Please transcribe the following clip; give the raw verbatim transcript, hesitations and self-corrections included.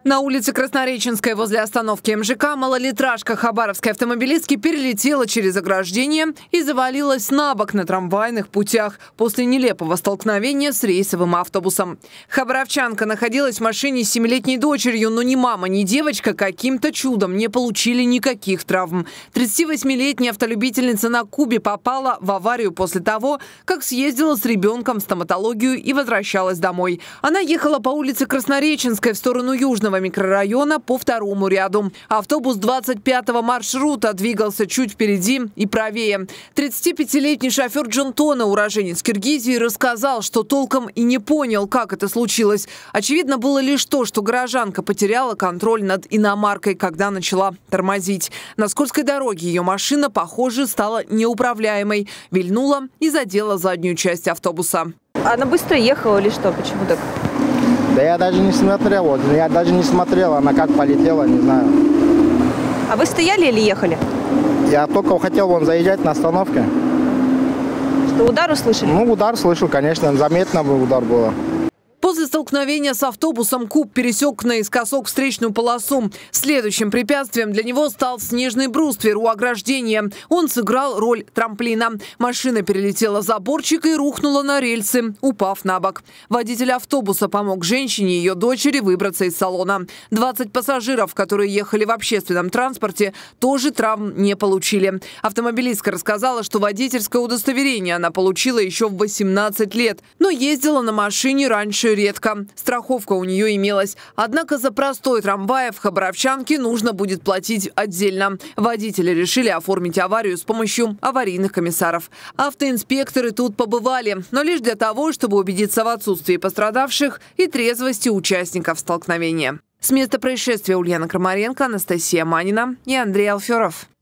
На улице Краснореченской возле остановки эм жэ ка малолитражка хабаровской автомобилистки перелетела через ограждение и завалилась на бок на трамвайных путях после нелепого столкновения с рейсовым автобусом. Хабаровчанка находилась в машине с семилетней дочерью, но ни мама, ни девочка каким-то чудом не получили никаких травм. тридцативосьмилетняя автолюбительница на Кубе попала в аварию после того, как съездила с ребенком в стоматологию и возвращалась домой. Она ехала по улице Краснореченской в сторону Южного микрорайона по второму ряду. Автобус двадцать пятого маршрута двигался чуть впереди и правее. тридцатипятилетний шофер Джонтона, уроженец Киргизии, рассказал, что толком и не понял, как это случилось. Очевидно было лишь то, что горожанка потеряла контроль над иномаркой, когда начала тормозить. На скользкой дороге ее машина, похоже, стала неуправляемой, вильнула и задела заднюю часть автобуса. Она быстро ехала или что? Почему так? Да я даже не смотрел, вот, я даже не смотрел, она как полетела, не знаю. А вы стояли или ехали? Я только хотел вон заезжать на остановке. Что, удар услышали? Ну, удар слышал, конечно, заметно удар было. После столкновения с автобусом Куб пересек наискосок встречную полосу. Следующим препятствием для него стал снежный бруствер у ограждения. Он сыграл роль трамплина. Машина перелетела заборчик и рухнула на рельсы, упав на бок. Водитель автобуса помог женщине и ее дочери выбраться из салона. двадцать пассажиров, которые ехали в общественном транспорте, тоже травм не получили. Автомобилистка рассказала, что водительское удостоверение она получила еще в восемнадцать лет, но ездила на машине раньше редко. Страховка у нее имелась. Однако за простой трамвай в Хабаровчанке нужно будет платить отдельно. Водители решили оформить аварию с помощью аварийных комиссаров. Автоинспекторы тут побывали, но лишь для того, чтобы убедиться в отсутствии пострадавших и трезвости участников столкновения. С места происшествия Ульяна Крамаренко, Анастасия Манина и Андрей Алферов.